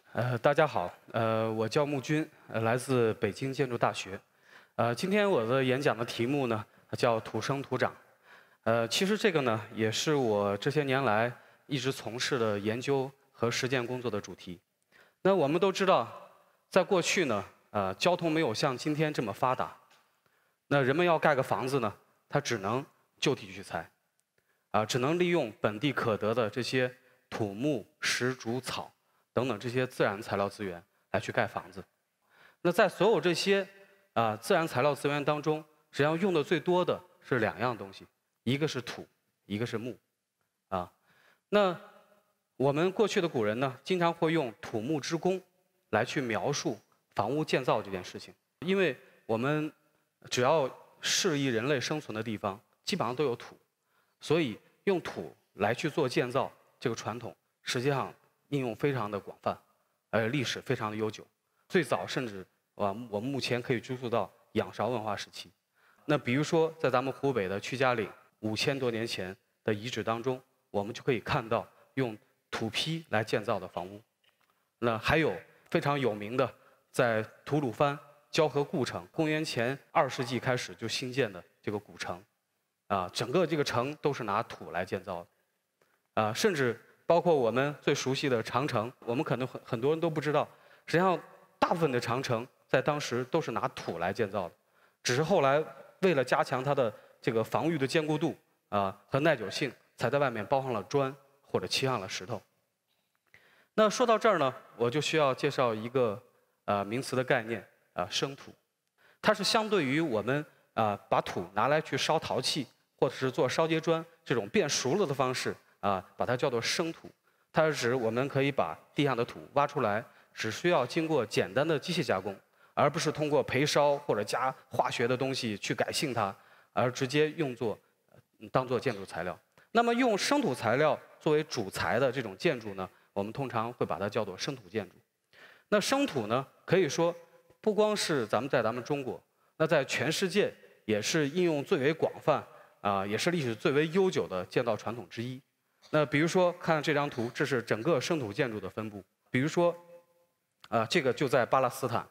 大家好，我叫穆军，来自北京建筑大学。今天我的演讲的题目呢叫土生土长。其实这个呢也是我这些年来一直从事的研究和实践工作的主题。那我们都知道，在过去呢，交通没有像今天这么发达，那人们要盖个房子呢，它只能就地取材，只能利用本地可得的这些土木、石、竹、草等等这些自然材料资源来去盖房子。那在所有这些自然材料资源当中，实际上用的最多的是两样东西，一个是土，一个是木。那我们过去的古人呢，经常会用土木之工来去描述房屋建造这件事情，因为我们只要适宜人类生存的地方，基本上都有土，所以用土来去做建造这个传统，实际上应用非常的广泛，历史非常的悠久。最早甚至我们目前可以追溯到仰韶文化时期。那比如说，在咱们湖北的屈家岭5000多年前的遗址当中，我们就可以看到用土坯来建造的房屋。那还有非常有名的，在吐鲁番交河故城，公元前2世纪开始就兴建的这个古城，整个这个城都是拿土来建造的，甚至包括我们最熟悉的长城，我们可能很多人都不知道，实际上大部分的长城在当时都是拿土来建造的，只是后来为了加强它的这个防御的坚固度和耐久性，才在外面包上了砖或者漆上了石头。那说到这儿呢，我就需要介绍一个名词的概念，生土。它是相对于我们把土拿来去烧陶器或者是做烧结砖这种变熟了的方式把它叫做生土。它是指我们可以把地上的土挖出来，只需要经过简单的机械加工，而不是通过焙烧或者加化学的东西去改性它，而直接当做建筑材料。那么用生土材料作为主材的这种建筑呢，我们通常会把它叫做生土建筑。那生土呢，可以说不光是在咱们中国，那在全世界也是应用最为广泛也是历史最为悠久的建造传统之一。那比如说看这张图，这是整个生土建筑的分布。比如说这个就在巴勒斯坦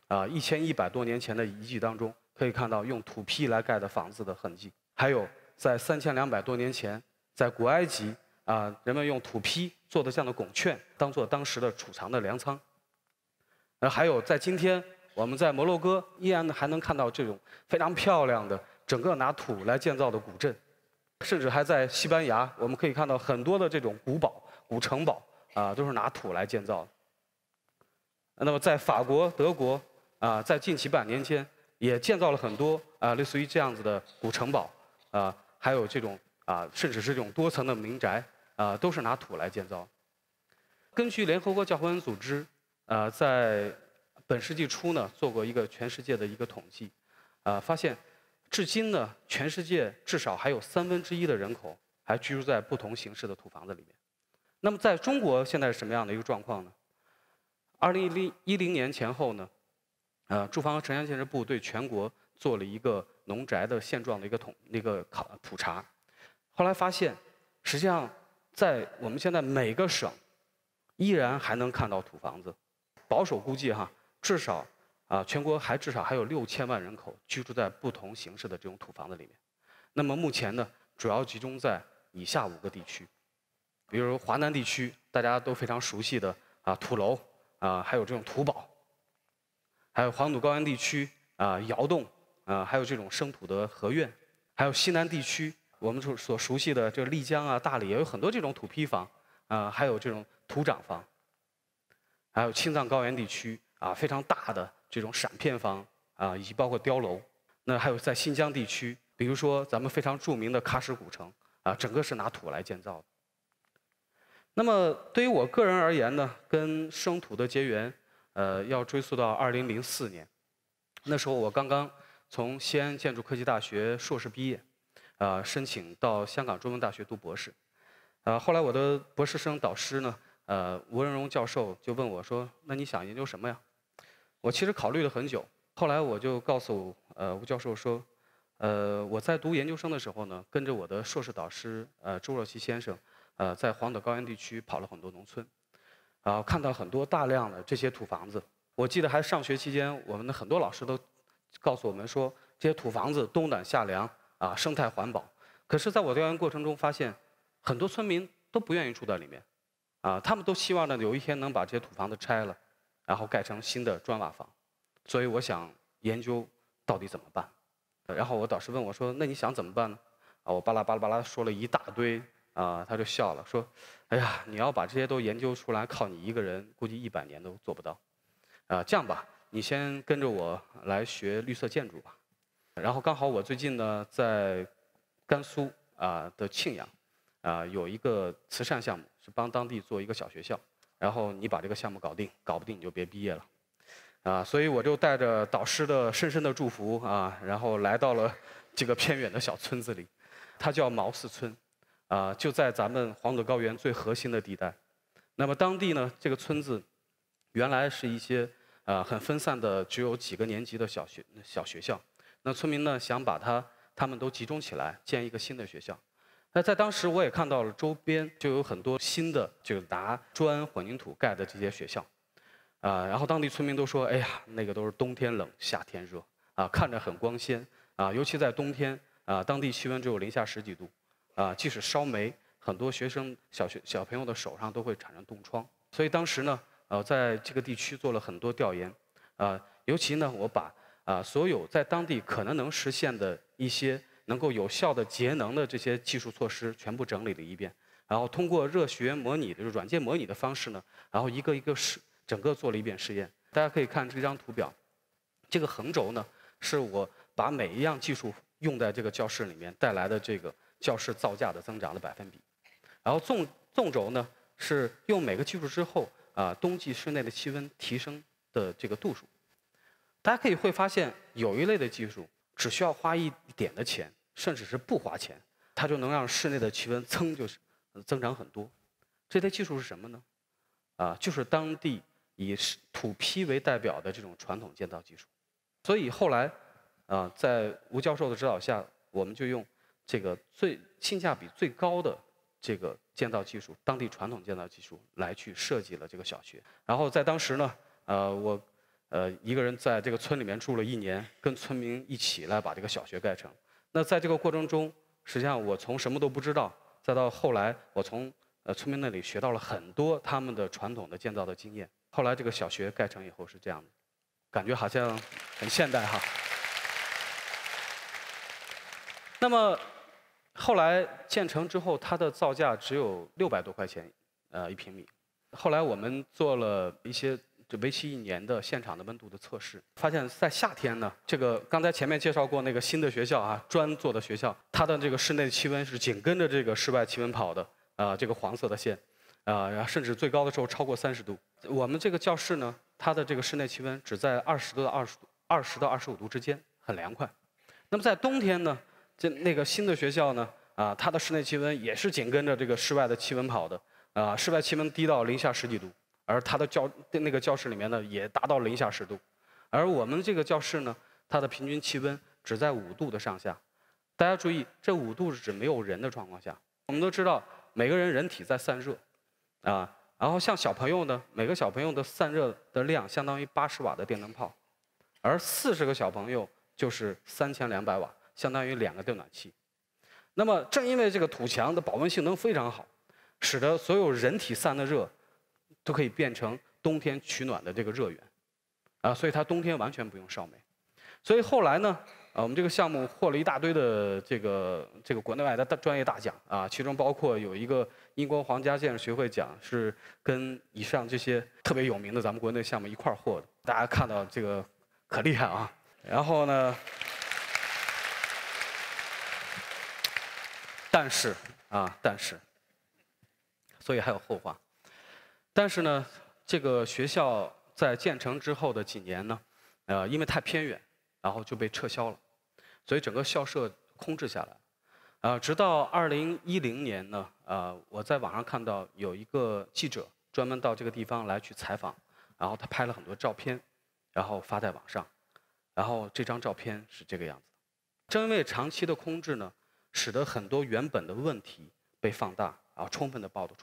1100多年前的遗迹当中，可以看到用土坯来盖的房子的痕迹。还有在3200多年前，在古埃及人们用土坯做的这样的拱券，当做当时的储藏的粮仓。还有在今天，我们在摩洛哥依然还能看到这种非常漂亮的整个拿土来建造的古镇，甚至还在西班牙，我们可以看到很多的这种古堡、古城堡都是拿土来建造的。那么在法国、德国在近几百年间也建造了很多类似于这样子的古城堡还有这种甚至是这种多层的民宅都是拿土来建造。根据联合国教科文组织在本世纪初呢做过一个全世界的一个统计，发现至今呢全世界至少还有1/3的人口还居住在不同形式的土房子里面。那么在中国现在是什么样的一个状况呢？2010年前后呢，住房和城乡建设部对全国做了一个农宅的现状的一个普查，后来发现，实际上在我们现在每个省，依然还能看到土房子。保守估计至少全国至少还有6000万人口居住在不同形式的这种土房子里面。那么目前呢，主要集中在以下5个地区，比如华南地区大家都非常熟悉的土楼还有这种土堡，还有黄土高原地区窑洞还有这种生土的合院，还有西南地区我们所熟悉的这个丽江大理也有很多这种土坯房还有这种土长房，还有青藏高原地区非常大的这种闪片房以及包括碉楼。那还有在新疆地区，比如说咱们非常著名的喀什古城整个是拿土来建造的。那么对于我个人而言呢，跟生土的结缘要追溯到2004年，那时候我刚刚从西安建筑科技大学硕士毕业，申请到香港中文大学读博士。后来我的博士生导师呢吴仁荣教授就问我说：“那你想研究什么呀？”我其实考虑了很久，后来我就告诉吴教授说：“我在读研究生的时候呢，跟着我的硕士导师周若琪先生，在黄土高原地区跑了很多农村。 看到很多大量的这些土房子。我记得还上学期间，我们的很多老师都告诉我们说，这些土房子冬暖夏凉生态环保。可是，在我调研过程中发现，很多村民都不愿意住在里面，他们都希望呢有一天能把这些土房子拆了，然后盖成新的砖瓦房。所以我想研究到底怎么办。然后我导师问我说：“那你想怎么办呢？”我巴拉巴拉巴拉说了一大堆，他就笑了，说：“哎呀，你要把这些都研究出来，靠你一个人，估计100年都做不到。这样吧，你先跟着我来学绿色建筑吧。”然后刚好我最近呢在甘肃的庆阳有一个慈善项目，是帮当地做一个小学校。然后你把这个项目搞定，搞不定你就别毕业了。所以我就带着导师的深深的祝福然后来到了这个偏远的小村子里，它叫毛寺村，就在咱们黄土高原最核心的地带。那么当地呢，这个村子原来是一些很分散的，只有几个年级的小学校。那村民呢想把他们都集中起来，建一个新的学校。那在当时我也看到了周边就有很多新的就拿砖混凝土盖的这些学校，然后当地村民都说：“哎呀，那个都是冬天冷，夏天热，看着很光鲜，尤其在冬天，当地气温只有零下10几度，即使烧煤，很多小朋友的手上都会产生冻疮。所以当时呢，在这个地区做了很多调研，尤其呢，我把所有在当地可能实现的一些能够有效的节能的这些技术措施全部整理了一遍，然后通过热学模拟的软件模拟的方式呢，然后一个一个整个做了一遍试验。大家可以看这张图表，这个横轴呢是我把每一样技术用在这个教室里面带来的这个教室造价的增长的百分比，然后纵轴呢是用每个技术之后冬季室内的气温提升的这个度数。大家会发现，有一类的技术只需要花一点的钱，甚至是不花钱，它就能让室内的气温就是增长很多。这类技术是什么呢？就是当地以土坯为代表的这种传统建造技术。所以后来在吴教授的指导下，我们就用这个性价比最高的这个建造技术，当地传统建造技术来去设计了这个小学。然后在当时呢，我一个人在这个村里面住了1年，跟村民一起来把这个小学盖成。那在这个过程中，实际上我从什么都不知道，再到后来我从村民那里学到了很多他们的传统的建造的经验。后来这个小学盖成以后是这样的，感觉好像很现代哈。那么后来建成之后，它的造价只有600多块钱1平米。后来我们做了一些为期1年的现场的温度的测试，发现在夏天呢，这个刚才前面介绍过那个新的学校砖做的学校，它的这个室内气温是紧跟着这个室外气温跑的这个黄色的线，甚至最高的时候超过30度。我们这个教室呢，它的这个室内气温只在20到25度之间，很凉快。那么在冬天呢，那个新的学校呢，它的室内气温也是紧跟着这个室外的气温跑的，室外气温低到零下10几度。而它的那个教室里面呢，也达到零下10度，而我们这个教室呢，它的平均气温只在5度的上下。大家注意，这5度是指没有人的状况下。我们都知道，每个人体在散热，然后像小朋友呢，每个小朋友的散热的量相当于80瓦的电灯泡，而40个小朋友就是3200瓦，相当于2个电暖器。那么正因为这个土墙的保温性能非常好，使得所有人体散的热都可以变成冬天取暖的这个热源，所以它冬天完全不用烧煤。所以后来呢，我们这个项目获了一大堆的这个国内外的专业大奖其中包括有一个英国皇家建筑学会奖，是跟以上这些特别有名的咱们国内项目一块儿获的。大家看到这个可厉害啊！然后呢，但是，所以还有后话。但是呢，这个学校在建成之后的几年呢，因为太偏远，然后就被撤销了，所以整个校舍空置下来。直到2010年呢，我在网上看到有一个记者专门到这个地方来去采访，然后他拍了很多照片，然后发在网上，然后这张照片是这个样子。正因为长期的空置呢，使得很多原本的问题被放大，然后充分的暴露出来了。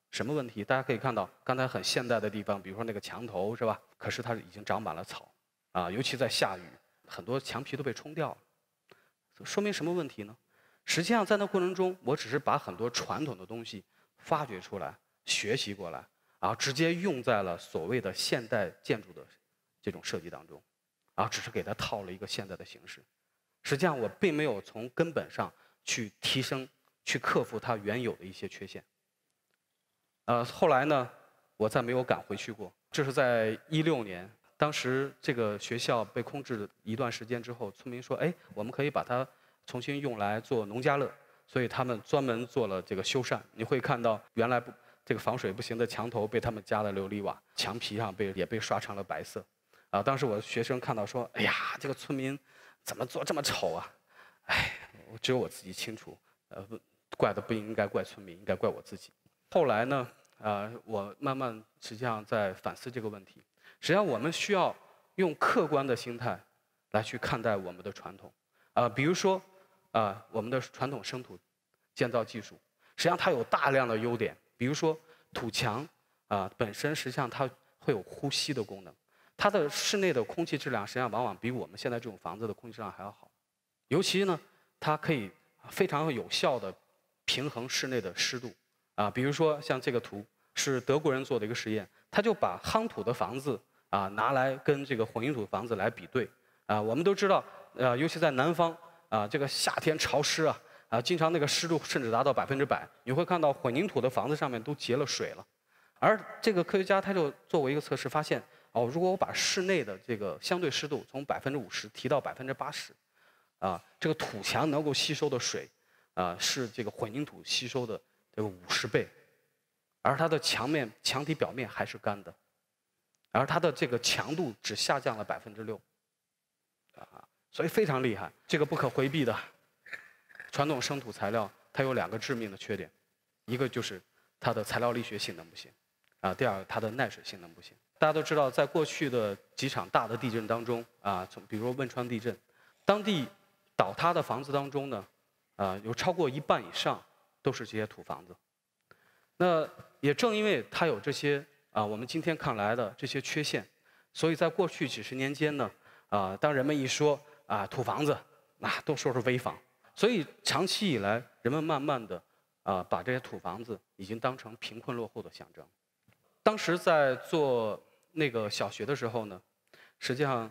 什么问题？大家可以看到，刚才很现代的地方，比如说那个墙头是吧？可是它已经长满了草，尤其在下雨，很多墙皮都被冲掉了。说明什么问题呢？实际上在那过程中，我只是把很多传统的东西发掘出来、学习过来，然后直接用在了所谓的现代建筑的这种设计当中，只是给它套了一个现代的形式。实际上我并没有从根本上去提升、去克服它原有的一些缺陷。后来呢，我再没有赶回去过。这是在16年，当时这个学校被空置一段时间之后，村民说：“哎，我们可以把它重新用来做农家乐。”所以他们专门做了这个修缮。你会看到原来这个防水不行的墙头被他们加了琉璃瓦，墙皮上也被刷成了白色。当时我的学生看到说：“哎呀，这个村民怎么做这么丑啊？”哎，只有我自己清楚，怪的不应该怪村民，应该怪我自己。后来呢，我慢慢实际上在反思这个问题。实际上，我们需要用客观的心态来去看待我们的传统。比如说，我们的传统生土建造技术，实际上它有大量的优点。比如说，土墙本身实际上它会有呼吸的功能，它的室内的空气质量实际上往往比我们现在这种房子的空气质量还要好。尤其呢，它可以非常有效地平衡室内的湿度。比如说像这个图是德国人做的一个实验，他就把夯土的房子拿来跟这个混凝土房子来比对。我们都知道，尤其在南方这个夏天潮湿经常那个湿度甚至达到100%。你会看到混凝土的房子上面都结了水了。而这个科学家他就做过一个测试，发现如果我把室内的这个相对湿度从50%提到80%，这个土墙能够吸收的水是这个混凝土吸收的这个50倍，而它的墙体表面还是干的，而它的这个强度只下降了6%，所以非常厉害。这个不可回避的，传统生土材料它有2个致命的缺点，一个就是它的材料力学性能不行，第二它的耐水性能不行。大家都知道，在过去的几场大的地震当中比如汶川地震，当地倒塌的房子当中呢，有超过1半以上都是这些土房子。那也正因为它有这些我们今天看来的这些缺陷，所以在过去几十年间呢，当人们一说土房子，都说是危房。所以长期以来，人们慢慢的把这些土房子已经当成贫困落后的象征。当时在做那个小学的时候呢，实际上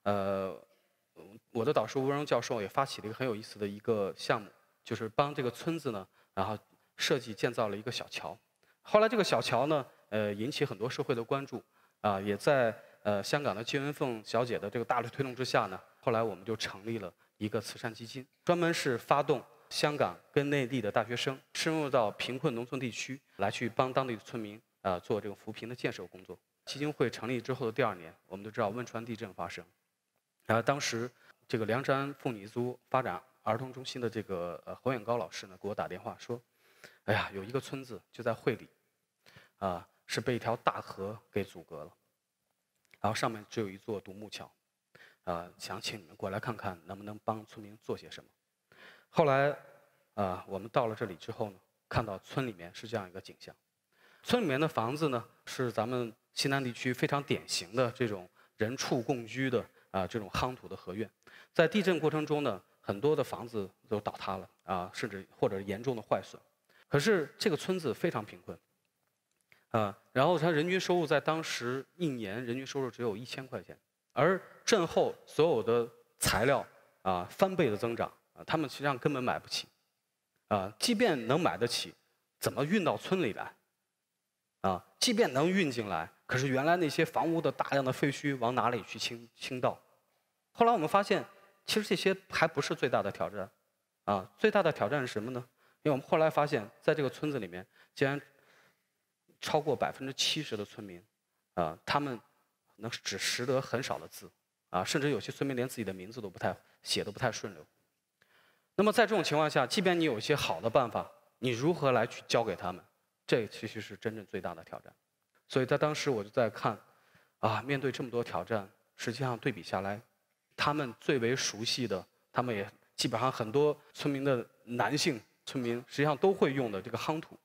我的导师吴文荣教授也发起了一个很有意思的一个项目，就是帮这个村子呢，然后设计建造了一个小桥。后来这个小桥呢，引起很多社会的关注，也在香港的金文凤小姐的这个大力推动之下呢，后来我们就成立了一个慈善基金，专门是发动香港跟内地的大学生深入到贫困农村地区，来去帮当地的村民做这个扶贫的建设工作。基金会成立之后的第2年，我们都知道汶川地震发生，当时这个梁山妇女族发展儿童中心的这个侯远高老师呢，给我打电话说：“哎呀，有一个村子就在会里，是被一条大河给阻隔了，然后上面只有一座独木桥，想请你们过来看看能不能帮村民做些什么。”后来我们到了这里之后呢，看到村里面是这样一个景象。村里面的房子呢，是咱们西南地区非常典型的这种人畜共居的这种夯土的合院。在地震过程中呢，很多的房子都倒塌了甚至或者严重的坏损。可是这个村子非常贫困然后它人均收入在当时1年人均收入只有1000块钱，而震后所有的材料翻倍的增长他们实际上根本买不起即便能买得起，怎么运到村里来即便能运进来，可是原来那些房屋的大量的废墟往哪里去倾倒？后来我们发现，其实这些还不是最大的挑战最大的挑战是什么呢？因为我们后来发现，在这个村子里面，竟然超过70%的村民他们只识得很少的字甚至有些村民连自己的名字都写得不太顺溜。那么在这种情况下，即便你有一些好的办法，你如何来去教给他们？这其实是真正最大的挑战。所以在当时我就在看面对这么多挑战，实际上对比下来，他们最为熟悉的，他们也基本上很多村民的男性村民实际上都会用的这个夯土，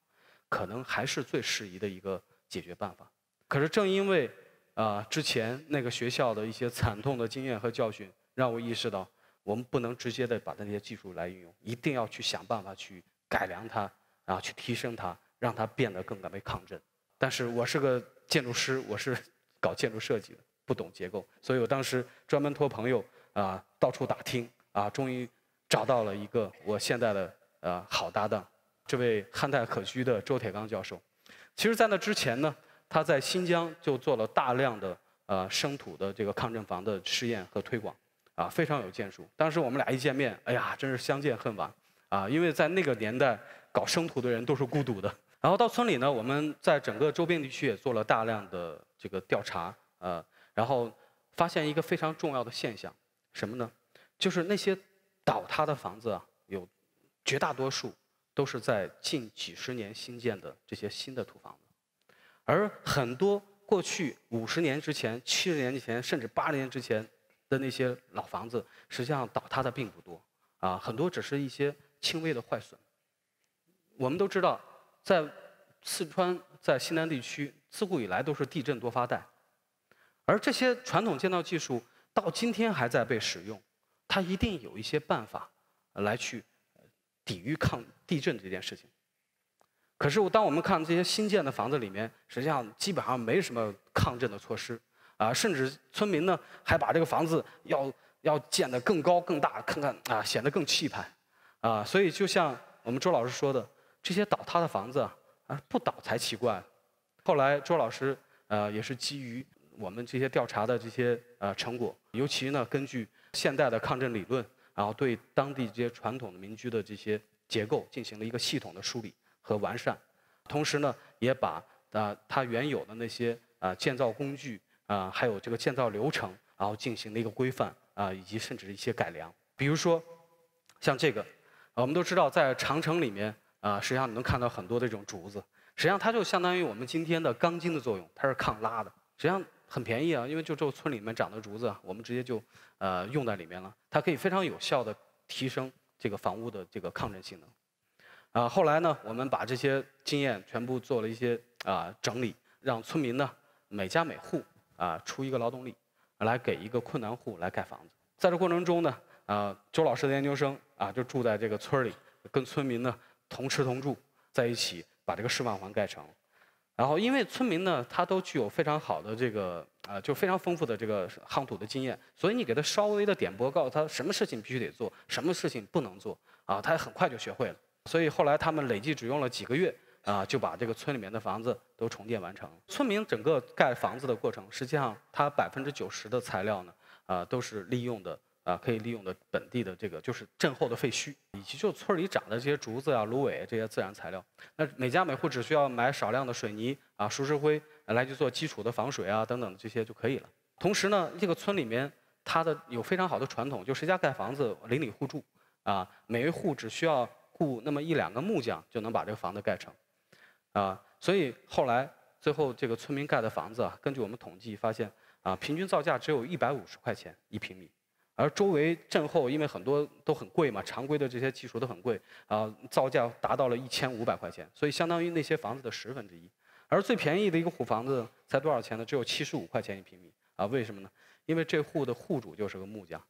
可能还是最适宜的一个解决办法。可是正因为之前那个学校的一些惨痛的经验和教训，让我意识到，我们不能直接的把那些技术来运用，一定要去想办法去改良它，去提升它，让它变得更为抗震。但是我是个建筑师，我是搞建筑设计的，不懂结构，所以我当时专门托朋友到处打听终于找到了一个我现在的好搭档，这位汉代可居的周铁刚教授。其实，在那之前呢，他在新疆就做了大量的生土的这个抗震房的试验和推广，非常有建树。当时我们俩一见面，哎呀，真是相见恨晚因为在那个年代搞生土的人都是孤独的。然后到村里呢，我们在整个周边地区也做了大量的这个调查然后发现一个非常重要的现象，什么呢？就是那些倒塌的房子有绝大多数都是在近几十年新建的这些新的土房子，而很多过去50年之前、70年之前，甚至80年之前的那些老房子，实际上倒塌的并不多很多只是一些轻微的坏损。我们都知道，在四川、在西南地区，自古以来都是地震多发带，而这些传统建造技术到今天还在被使用，它一定有一些办法来去抵御抗地震这件事情。可是当我们看这些新建的房子里面，实际上基本上没什么抗震的措施甚至村民呢还把这个房子要建得更高更大，看看显得更气派所以就像我们周老师说的，这些倒塌的房子不倒才奇怪。后来周老师也是基于我们这些调查的这些成果，尤其呢根据现代的抗震理论，然后对当地这些传统的民居的这些结构进行了一个系统的梳理和完善，同时呢也把它原有的那些建造工具还有这个建造流程，然后进行了一个规范以及甚至一些改良。比如说像这个，我们都知道在长城里面实际上你能看到很多的这种竹子，实际上它就相当于我们今天的钢筋的作用，它是抗拉的，实际上很便宜因为就村里面长的竹子我们直接就用在里面了，它可以非常有效的提升这个房屋的这个抗震性能。后来呢，我们把这些经验全部做了一些整理，让村民呢每家每户出一个劳动力，来给一个困难户来盖房子。在这过程中呢，周老师的研究生就住在这个村里，跟村民呢同吃同住，在一起把这个示范房盖成。然后因为村民呢，他都具有非常好的这个就非常丰富的这个夯土的经验，所以你给他稍微的点拨，告诉他什么事情必须得做，什么事情不能做他很快就学会了。所以后来他们累计只用了几个月就把这个村里面的房子都重建完成了。村民整个盖房子的过程，实际上它90%的材料呢都是利用的可以利用的本地的这个就是震后的废墟，以及就村里长的这些竹子芦苇这些自然材料。那每家每户只需要买少量的水泥熟石灰来去做基础的防水等等这些就可以了。同时呢，这个村里面它有非常好的传统，就谁家盖房子邻里互助每一户只需要雇那么1、2个木匠就能把这个房子盖成所以后来最后这个村民盖的房子根据我们统计发现平均造价只有150块钱1平米。而周围震后，因为很多都很贵嘛，常规的这些技术都很贵造价达到了1500块钱，所以相当于那些房子的1/10。而最便宜的一个户房子才多少钱呢？只有75块钱1平米为什么呢？因为这户的户主就是个木匠。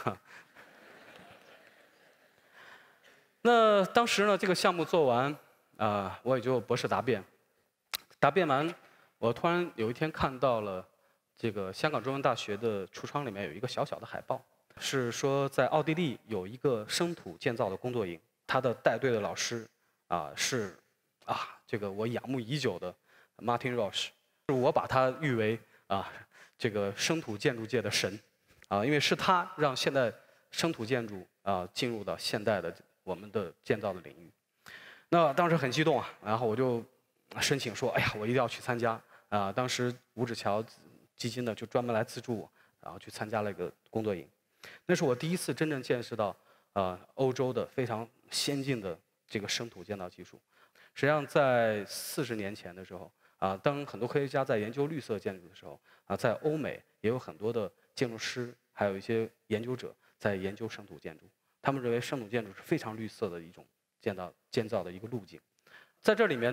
那当时呢，这个项目做完我也就博士答辩，答辩完，我突然有一天看到了这个香港中文大学的橱窗里面有一个小小的海报。是说在奥地利有一个生土建造的工作营，他的带队的老师是这个我仰慕已久的 Martin Roche， 我把他誉为这个生土建筑界的神因为是他让现代生土建筑进入到现代的我们的建造的领域。那当时很激动然后我就申请说，哎呀，我一定要去参加当时五指桥基金呢就专门来资助我，然后去参加了一个工作营。那是我第一次真正见识到欧洲的非常先进的这个生土建造技术。实际上在40年前的时候当很多科学家在研究绿色建筑的时候在欧美也有很多的建筑师还有一些研究者在研究生土建筑，他们认为生土建筑是非常绿色的一种建造的一个路径。在这里面呢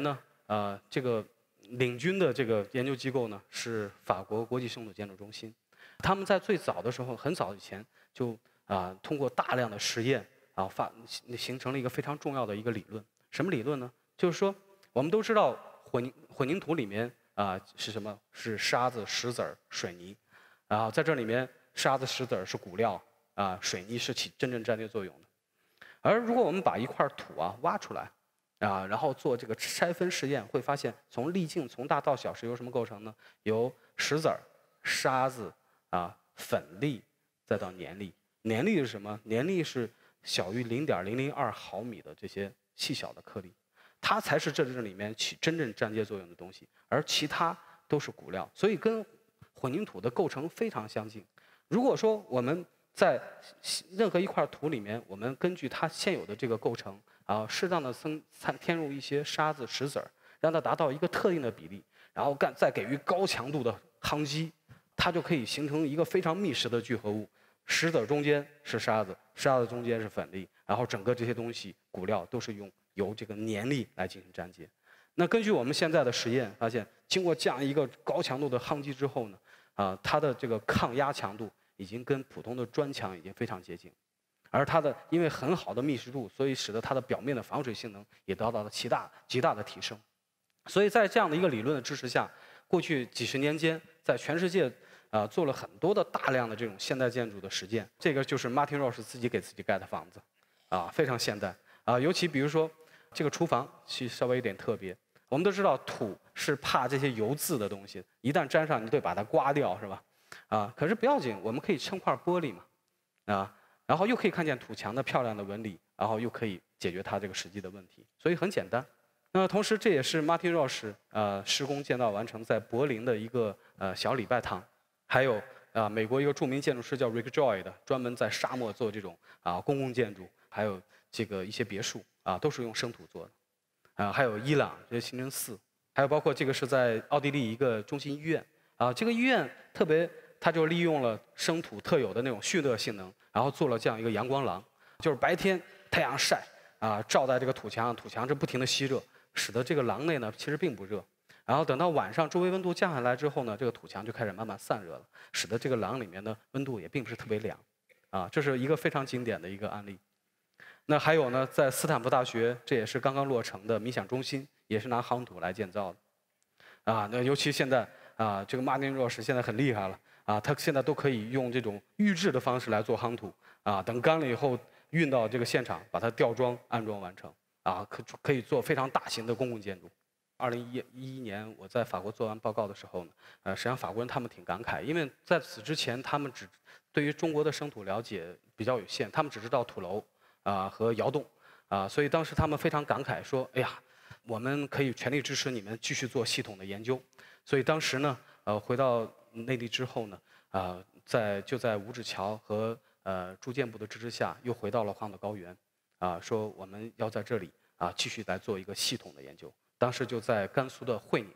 这个领军的这个研究机构呢是法国国际生土建筑中心。他们在最早的时候，很早以前就通过大量的实验形成了一个非常重要的一个理论。什么理论呢？就是说，我们都知道混凝土里面是什么？是沙子、石子儿、水泥。然后在这里面，沙子、石子儿是骨料水泥是起真正粘接作用的。而如果我们把一块土挖出来然后做这个筛分试验，会发现从粒径从大到小是由什么构成呢？由石子儿、沙子粉粒，再到粘粒。粘粒是什么？粘粒是小于0.002毫米的这些细小的颗粒，它才是这里面起真正粘接作用的东西，而其他都是骨料，所以跟混凝土的构成非常相近。如果说我们在任何一块土里面，我们根据它现有的这个构成适当的添入一些沙子、石子儿，让它达到一个特定的比例，然后再给予高强度的夯击，它就可以形成一个非常密实的聚合物。石子中间是沙子，沙子中间是粉粒，然后整个这些东西骨料都是由这个粘粒来进行粘接。那根据我们现在的实验发现，经过这样一个高强度的夯击之后呢，它的这个抗压强度已经跟普通的砖墙已经非常接近，而它的因为很好的密实度，所以使得它的表面的防水性能也得到了极大的提升。所以在这样的一个理论的支持下，过去几十年间，在全世界做了很多的大量的这种现代建筑的实践。这个就是 Martin Roche 自己给自己盖的房子，非常现代尤其比如说这个厨房其实稍微有点特别。我们都知道土是怕这些油渍的东西，一旦沾上你得把它刮掉，是吧？可是不要紧，我们可以撑块玻璃嘛，然后又可以看见土墙的漂亮的纹理，然后又可以解决它这个实际的问题，所以很简单。那同时这也是 Martin Roche 施工建造完成在柏林的一个小礼拜堂。还有美国一个著名建筑师叫 Rick Joy 的，专门在沙漠做这种公共建筑，还有这个一些别墅都是用生土做的。还有伊朗这些清真寺，还有包括这个是在奥地利一个中心医院这个医院特别，它就利用了生土特有的那种蓄热性能，然后做了这样一个阳光廊，就是白天太阳晒照在这个土墙上，土墙是不停的吸热，使得这个廊内呢其实并不热。然后等到晚上周围温度降下来之后呢，这个土墙就开始慢慢散热了，使得这个廊里面的温度也并不是特别凉，这是一个非常经典的一个案例。那还有呢，在斯坦福大学，这也是刚刚落成的冥想中心，也是拿夯土来建造的，那尤其现在这个 Martin Roche 现在很厉害了他现在都可以用这种预制的方式来做夯土等干了以后运到这个现场，把它吊装安装完成可以做非常大型的公共建筑。2011年我在法国做完报告的时候呢，实际上法国人他们挺感慨，因为在此之前他们对于中国的生土了解比较有限，他们只知道土楼和窑洞所以当时他们非常感慨说：“哎呀，我们可以全力支持你们继续做系统的研究。”所以当时呢，回到内地之后呢，就在吴志桥和住建部的支持下，又回到了黄岛高原说我们要在这里继续来做一个系统的研究。当时就在甘肃的会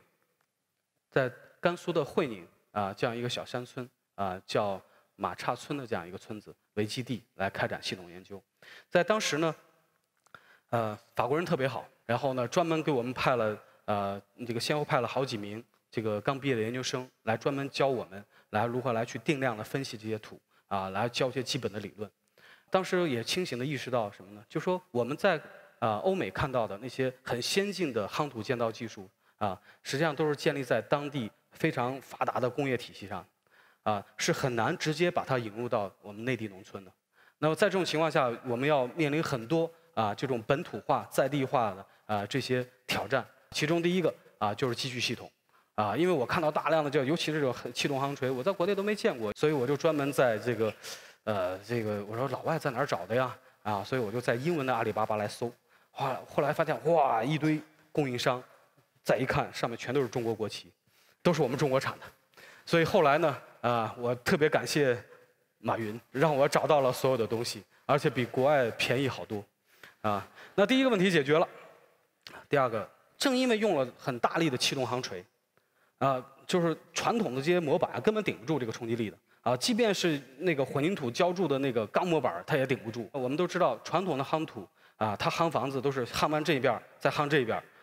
宁，这样一个小山村叫马岔村的这样一个村子为基地来开展系统研究。在当时呢，法国人特别好，然后呢专门给我们先后派了好几名这个刚毕业的研究生来专门教我们来如何来去定量的分析这些土来教一些基本的理论。当时也清醒地意识到什么呢？就说我们在欧美看到的那些很先进的夯土建造技术实际上都是建立在当地非常发达的工业体系上是很难直接把它引入到我们内地农村的。那么在这种情况下，我们要面临很多这种本土化、在地化的这些挑战。其中第一个就是机具系统因为我看到大量的尤其是这种气动夯锤，我在国内都没见过，所以我就专门在这个我说老外在哪儿找的呀？所以我就在英文的阿里巴巴来搜。后来发现哇，一堆供应商，再一看上面全都是中国国旗，都是我们中国产的。所以后来呢，我特别感谢马云，让我找到了所有的东西，而且比国外便宜好多。那第一个问题解决了。第二个，正因为用了很大力的气动夯锤，就是传统的这些模板根本顶不住这个冲击力的即便是那个混凝土浇筑的那个钢模板，它也顶不住。我们都知道，传统的夯土它夯房子都是夯完这一边再夯这一边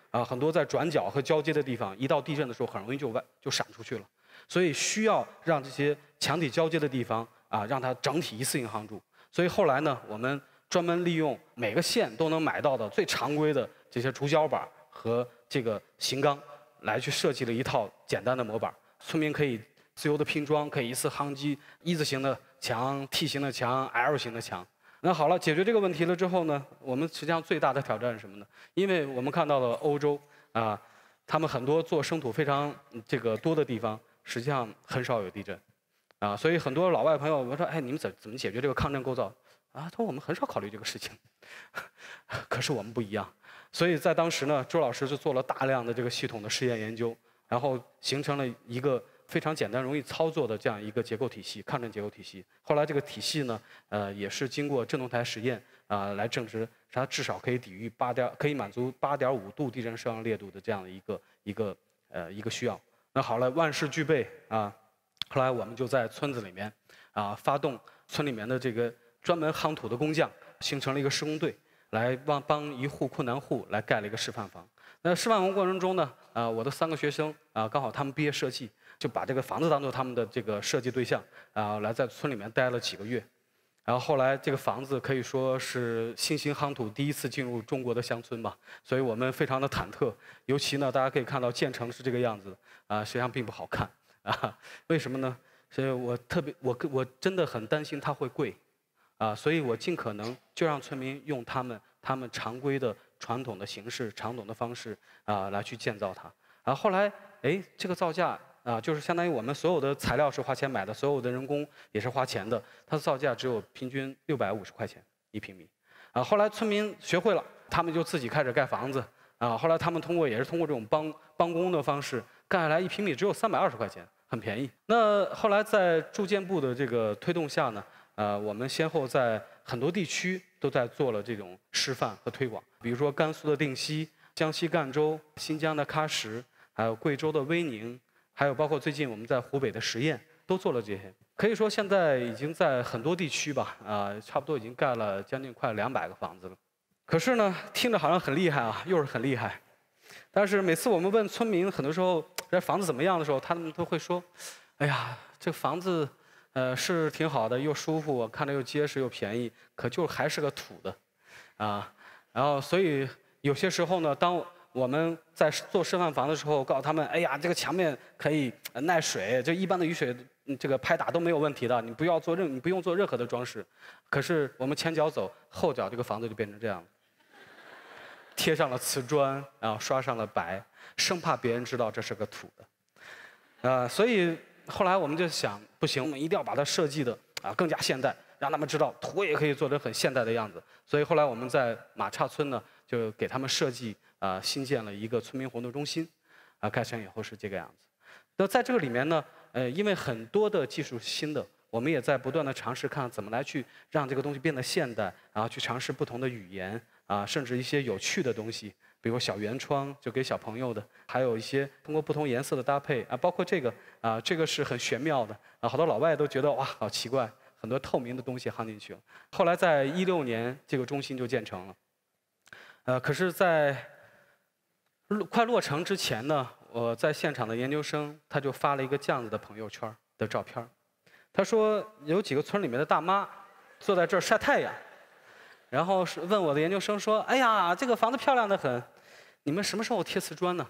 很多在转角和交接的地方，一到地震的时候很容易就闪出去了。所以需要让这些墙体交接的地方让它整体一次性夯住。所以后来呢，我们专门利用每个县都能买到的最常规的这些竹胶板和这个型钢，来去设计了一套简单的模板，村民可以自由的拼装，可以一次夯击一字形的墙、T 型的墙、L 型的墙。那好了，解决这个问题了之后呢，我们实际上最大的挑战是什么呢？因为我们看到了欧洲他们很多做生土非常多的地方，实际上很少有地震，所以很多老外朋友我说，哎，你们怎么解决这个抗震构造？他说我们很少考虑这个事情，可是我们不一样。所以在当时呢，周老师就做了大量的这个系统的实验研究，然后形成了一个非常简单、容易操作的这样一个结构体系，抗震结构体系。后来这个体系呢，也是经过振动台实验来证实，它至少可以可以满足8.5度地震摄样烈度的这样的一个需要。那好了，万事俱备后来我们就在村子里面发动村里面的这个专门夯土的工匠，形成了一个施工队。来帮一户困难户来盖了一个示范房。那示范房过程中呢，我的3个学生刚好他们毕业设计，就把这个房子当做他们的这个设计对象来在村里面待了几个月。然后后来这个房子可以说是新型夯土第一次进入中国的乡村吧，所以我们非常的忐忑。尤其呢，大家可以看到建成是这个样子实际上并不好看为什么呢？所以我真的很担心它会贵。所以我尽可能就让村民用他们常规的传统的形式、传统的方式来去建造它。后来，这个造价就是相当于我们所有的材料是花钱买的，所有的人工也是花钱的，它的造价只有平均650块钱1平米。后来村民学会了，他们就自己开始盖房子。后来他们也是通过这种帮工的方式盖下来，1平米只有320块钱，很便宜。那后来在住建部的这个推动下呢，我们先后在很多地区都在做了这种示范和推广，比如说甘肃的定西、江西赣州、新疆的喀什，还有贵州的威宁，还有包括最近我们在湖北的十堰都做了这些。可以说现在已经在很多地区吧，差不多已经盖了将近快200个房子了。可是呢，听着好像很厉害又是很厉害。但是每次我们问村民，很多时候这房子怎么样的时候，他们都会说：“哎呀，这房子。”是挺好的，又舒服，看着又结实又便宜，可就还是个土的，然后所以有些时候呢，当我们在做示范房的时候，告诉他们，哎呀，这个墙面可以耐水，就一般的雨水这个拍打都没有问题的，你不用做任何的装饰。可是我们前脚走，后脚这个房子就变成这样了，贴上了瓷砖，然后刷上了白，生怕别人知道这是个土的，所以。后来我们就想，不行，我们一定要把它设计的更加现代，让他们知道土也可以做成很现代的样子。所以后来我们在马岔村呢，就给他们设计新建了一个村民活动中心，盖成以后是这个样子。那在这个里面呢，因为很多的技术新的，我们也在不断的尝试看怎么来去让这个东西变得现代，然后去尝试不同的语言甚至一些有趣的东西。比如小圆窗，就给小朋友的，还有一些通过不同颜色的搭配包括这个这个是很玄妙的好多老外都觉得哇，好奇怪，很多透明的东西夯进去了。后来在16年，这个中心就建成了。可是，在快落成之前呢，我在现场的研究生他就发了一个这样子的朋友圈的照片，他说有几个村里面的大妈坐在这儿晒太阳。然后问我的研究生说：“哎呀，这个房子漂亮得很，你们什么时候贴瓷砖呢？”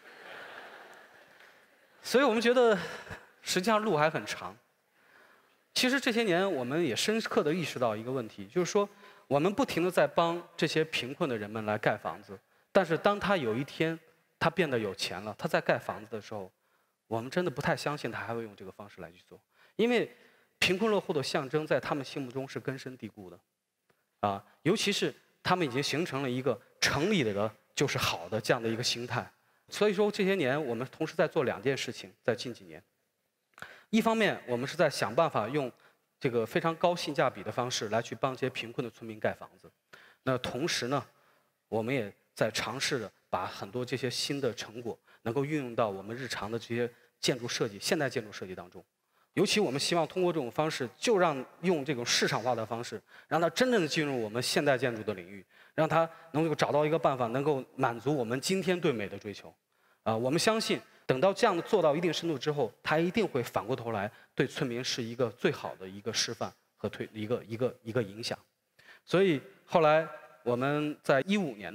所以我们觉得，实际上路还很长。其实这些年，我们也深刻地意识到一个问题，就是说，我们不停地在帮这些贫困的人们来盖房子，但是当他有一天他变得有钱了，他在盖房子的时候，我们真的不太相信他还会用这个方式来去做，因为贫困落后的象征在他们心目中是根深蒂固的。尤其是他们已经形成了一个城里的就是好的这样的一个心态。所以说这些年我们同时在做2件事情，在近几年，一方面我们是在想办法用这个非常高性价比的方式来去帮这些贫困的村民盖房子，那同时呢，我们也在尝试着把很多这些新的成果能够运用到我们日常的这些建筑设计、现代建筑设计当中。 尤其我们希望通过这种方式，就用这种市场化的方式，让它真正的进入我们现代建筑的领域，让它能够找到一个办法，能够满足我们今天对美的追求。我们相信，等到这样的做到一定深度之后，它一定会反过头来对村民是一个最好的一个示范和一个影响。所以后来我们在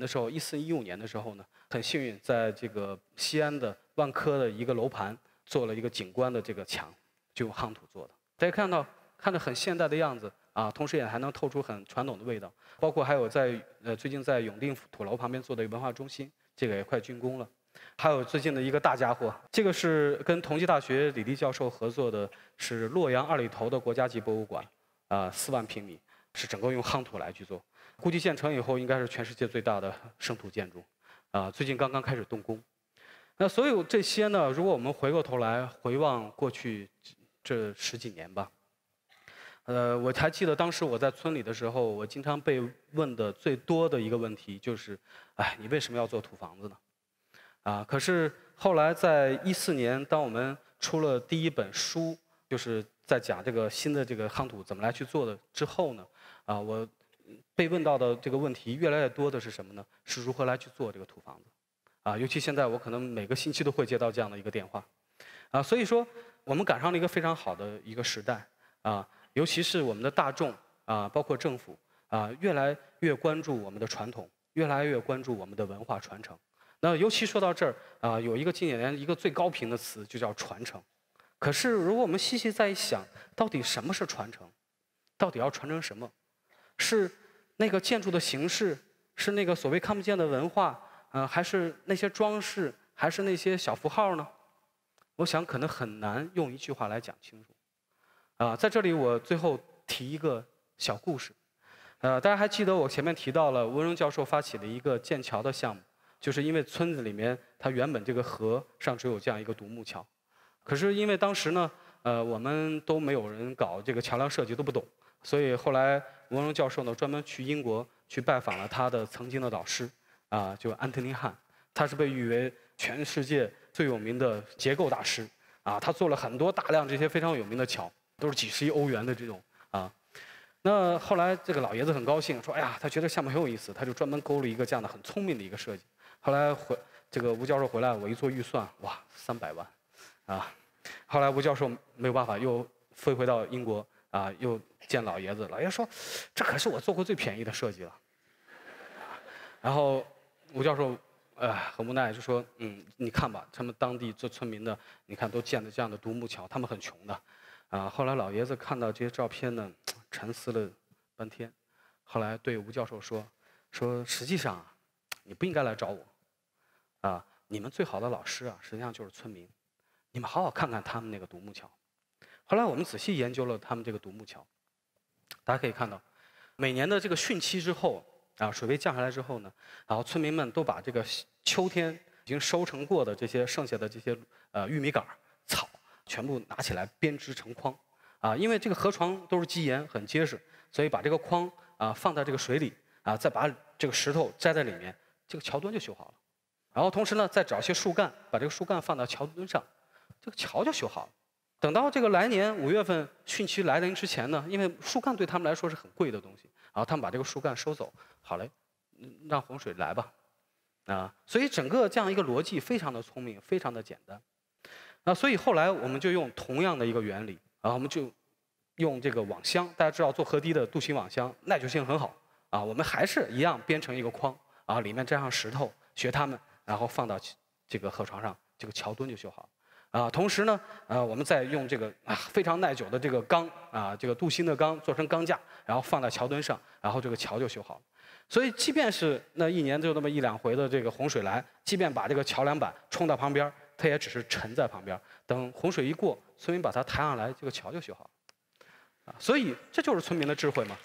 14、15年的时候呢，很幸运在这个西安的万科的一个楼盘做了一个景观的这个墙，就用夯土做的。大家看着很现代的样子啊，同时也还能透出很传统的味道。包括还有最近在永定土楼旁边做的文化中心，这个也快竣工了。还有最近的一个大家伙，这个是跟同济大学李立教授合作的，是洛阳2里头的国家级博物馆，4万平米，是整个用夯土来去做。估计建成以后应该是全世界最大的生土建筑，最近刚刚开始动工。那所有这些呢，如果我们回过头来回望过去这10几年吧，我还记得当时我在村里的时候，我经常被问的最多的一个问题就是，哎，你为什么要做土房子呢？可是后来在14年，当我们出了第一本书，就是在讲这个新的这个夯土怎么来去做的之后呢，我被问到的这个问题越来越多的是什么呢？是如何来去做这个土房子？尤其现在我可能每个星期都会接到这样的一个电话，所以说我们赶上了一个非常好的一个时代，尤其是我们的大众包括政府越来越关注我们的传统，越来越关注我们的文化传承。那尤其说到这儿有一个近年一个最高频的词就叫传承。可是如果我们细细再一想，到底什么是传承？到底要传承什么？是那个建筑的形式？是那个所谓看不见的文化？还是那些装饰？还是那些小符号呢？我想可能很难用一句话来讲清楚。在这里我最后提一个小故事。大家还记得我前面提到了温荣教授发起的一个建桥的项目，就是因为村子里面它原本这个河上只有这样一个独木桥，可是因为当时呢，我们都没有人搞这个桥梁设计，都不懂，所以后来温荣教授呢专门去英国去拜访了他的曾经的老师，就安东尼汉，他是被誉为全世界最有名的结构大师，他做了很多大量这些非常有名的桥，都是几十亿欧元的这种那后来这个老爷子很高兴，说：“哎呀，他觉得项目很有意思，他就专门勾了一个这样的很聪明的一个设计。”后来这个吴教授回来，我一做预算，哇，300万，后来吴教授没有办法，又飞回到英国，又见老爷子，老爷子说：“这可是我做过最便宜的设计了。”然后吴教授很无奈，就说：“你看吧，他们当地做村民的，你看都建的这样的独木桥，他们很穷的。”后来老爷子看到这些照片呢，沉思了半天，后来对吴教授说：“实际上你不应该来找我，你们最好的老师实际上就是村民，你们好好看看他们那个独木桥。”后来我们仔细研究了他们这个独木桥，大家可以看到，每年的这个汛期之后，水位降下来之后呢，然后村民们都把这个秋天已经收成过的这些剩下的这些玉米杆、草，全部拿起来编织成筐，因为这个河床都是基岩，很结实，所以把这个筐放在这个水里，再把这个石头摘在里面，这个桥墩就修好了。然后同时呢，再找些树干，把这个树干放到桥墩上，这个桥就修好了。等到这个来年5月份汛期来临之前呢，因为树干对他们来说是很贵的东西，然后他们把这个树干收走，好嘞，让洪水来吧，所以整个这样一个逻辑非常的聪明，非常的简单。所以后来我们就用同样的一个原理，我们就用这个网箱，大家知道做河堤的镀锌网箱耐久性很好，我们还是一样编成一个筐，里面沾上石头，学他们，然后放到这个河床上，这个桥墩就修好了。同时呢，我们再用这个非常耐久的这个钢这个镀锌的钢做成钢架，然后放在桥墩上，然后这个桥就修好了。所以，即便是那一年就那么1、2回的这个洪水来，即便把这个桥梁板冲到旁边，它也只是沉在旁边。等洪水一过，村民把它抬上来，这个桥就修好了。所以这就是村民的智慧嘛。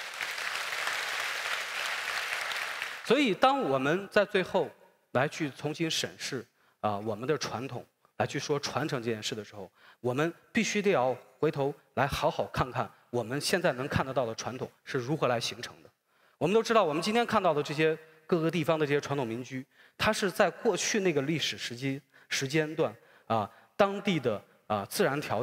所以，当我们在最后来去重新审视我们的传统，来去说传承这件事的时候，我们必须得要回头来好好看看我们现在能看得到的传统是如何来形成的。我们都知道，我们今天看到的这些各个地方的这些传统民居，它是在过去那个历史时间段当地的自然条件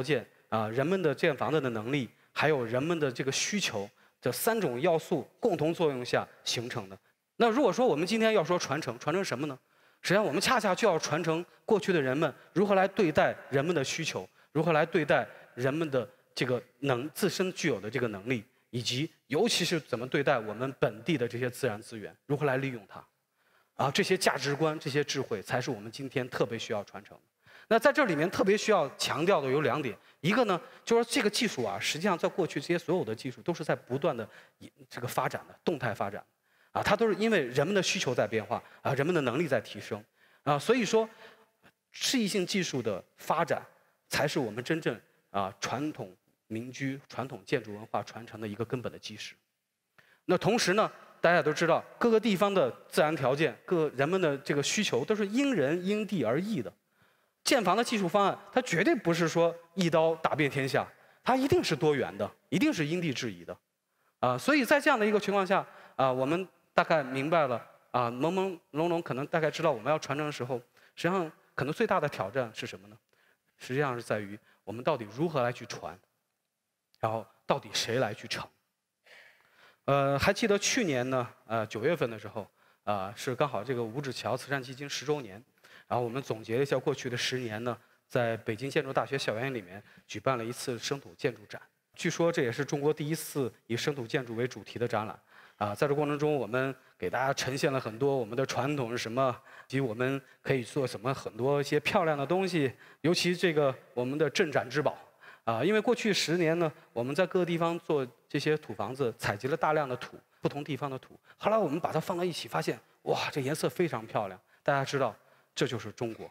人们的建房子的能力，还有人们的这个需求这3种要素共同作用下形成的。那如果说我们今天要说传承，传承什么呢？实际上我们恰恰就要传承过去的人们如何来对待人们的需求，如何来对待人们的这个自身具有的这个能力，以及尤其是怎么对待我们本地的这些自然资源，如何来利用它。这些价值观、这些智慧，才是我们今天特别需要传承的。那在这里面特别需要强调的有2点，一个呢，就是说这个技术实际上在过去这些所有的技术都是在不断的这个发展的，动态发展它都是因为人们的需求在变化人们的能力在提升所以说，适宜性技术的发展才是我们真正传统民居、传统建筑文化传承的一个根本的基石。那同时呢，大家都知道，各个地方的自然条件、各人们的这个需求都是因人因地而异的。建房的技术方案，它绝对不是说一刀打遍天下，它一定是多元的，一定是因地制宜的。所以在这样的一个情况下，我们大概明白了朦朦胧胧，可能大概知道我们要传承的时候，实际上可能最大的挑战是什么呢？实际上是在于我们到底如何来去传，然后到底谁来去承。还记得去年呢，9月份的时候，是刚好这个五指桥慈善基金10周年。然后我们总结了一下过去的10年呢，在北京建筑大学校园里面举办了一次生土建筑展。据说这也是中国第1次以生土建筑为主题的展览。在这过程中，我们给大家呈现了很多我们的传统是什么，以及我们可以做什么很多一些漂亮的东西。尤其这个我们的镇展之宝因为过去10年呢，我们在各个地方做这些土房子，采集了大量的土，不同地方的土。后来我们把它放到一起，发现哇，这颜色非常漂亮。大家知道。这就是中国，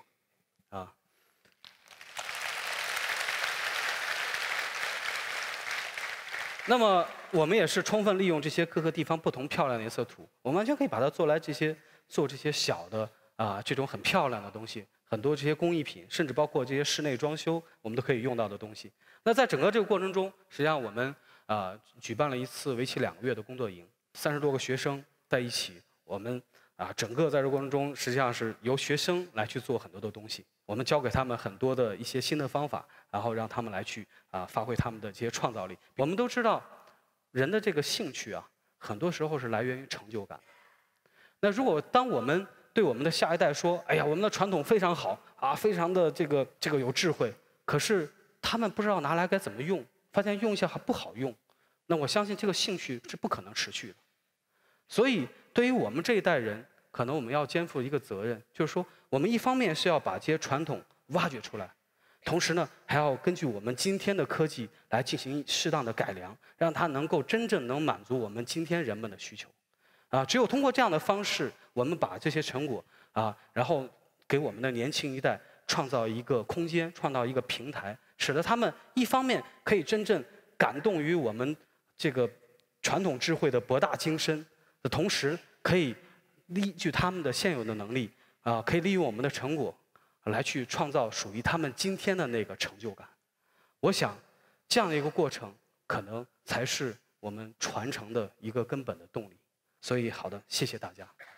那么我们也是充分利用这些各个地方不同漂亮的颜色土，我们完全可以把它做这些小的这种很漂亮的东西，很多这些工艺品，甚至包括这些室内装修，我们都可以用到的东西。那在整个这个过程中，实际上我们举办了一次为期2个月的工作营，30多个学生在一起，我们。整个在这过程中，实际上是由学生来去做很多的东西。我们教给他们很多的一些新的方法，然后让他们来去发挥他们的这些创造力。我们都知道，人的这个兴趣很多时候是来源于成就感。那如果当我们对我们的下一代说：“哎呀，我们的传统非常好非常的这个有智慧”，可是他们不知道拿来该怎么用，发现用一下还不好用，那我相信这个兴趣是不可能持续的。所以，对于我们这一代人，可能我们要肩负一个责任，就是说，我们一方面是要把这些传统挖掘出来，同时呢，还要根据我们今天的科技来进行适当的改良，让它能够真正能满足我们今天人们的需求。只有通过这样的方式，我们把这些成果然后给我们的年轻一代创造一个空间，创造一个平台，使得他们一方面可以真正感动于我们这个传统智慧的博大精深。的同时，可以依据他们的现有的能力可以利用我们的成果来去创造属于他们今天的那个成就感。我想，这样的一个过程，可能才是我们传承的一个根本的动力。所以，好的，谢谢大家。